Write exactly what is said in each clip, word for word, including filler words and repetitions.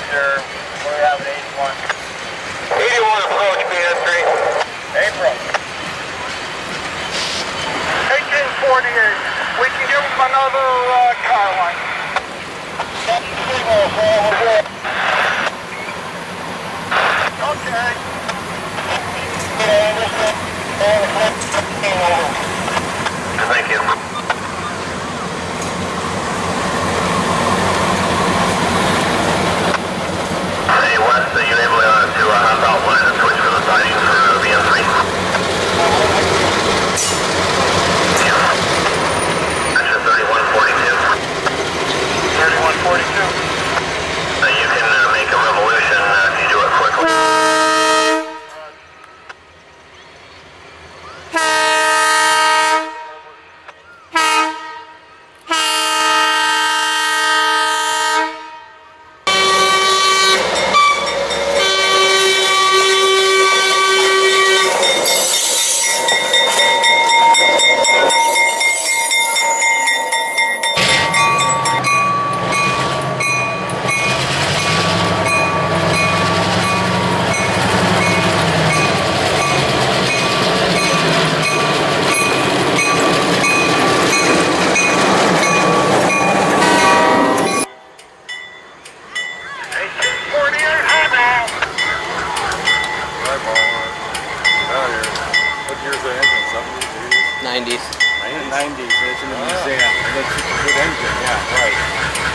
sir. We have an eighty-one. eighty-one approach, B S three. April. eighteen forty-eight. We can give them another uh, car line. Okay. Thank you. Hey, West, are you able to uh, hop out line and switch for the sidings for uh, B M three? Yeah. That's thirty-one forty-two. thirty-one forty-two. Uh, you can uh, make a revolution uh, if you do it quickly. nineties. nineties, it's in the museum. And it's a good engine, yeah, right.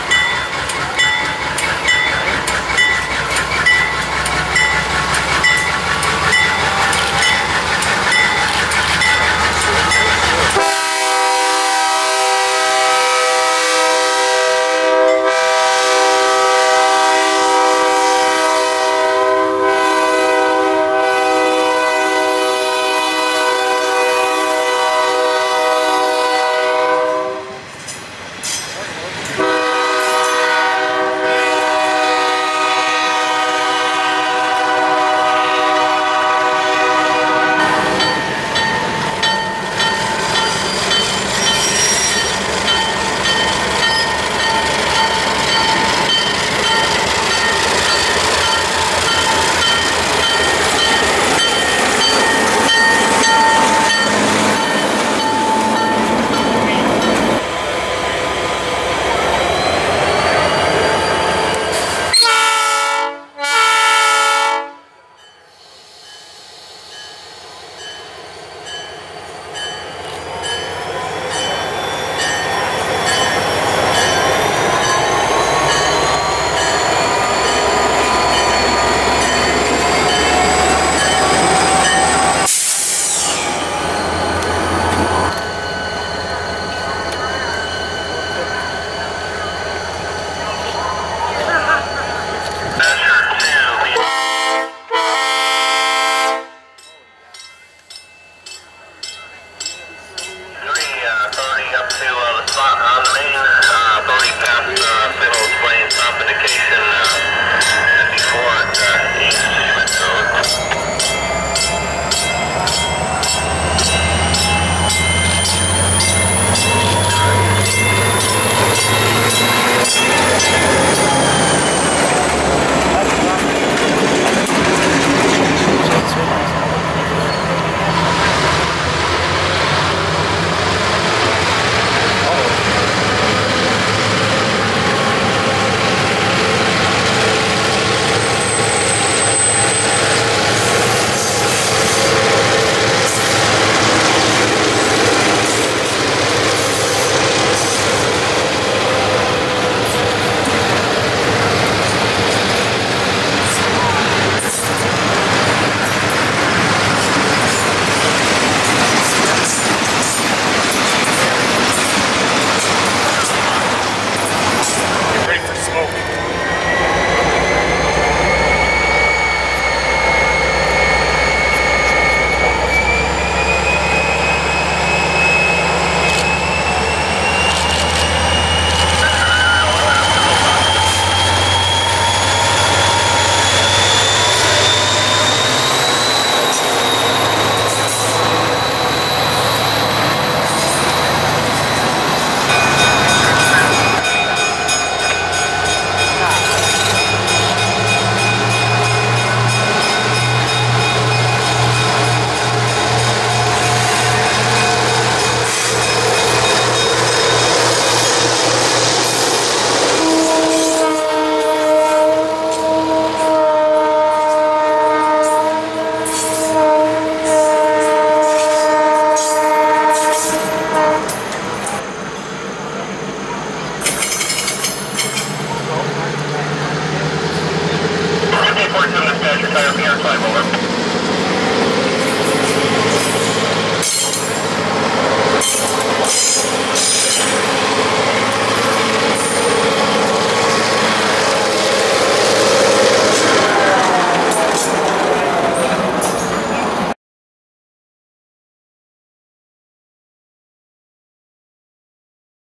Roger, tire P R five, over.